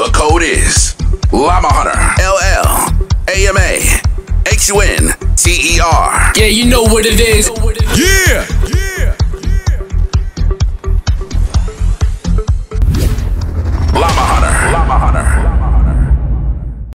The code is 𝗟𝗦𝗧𝗨𝗦, 𝗟𝗟𝗔𝗠𝗧𝗪. Yeah, you know what it is. Yeah!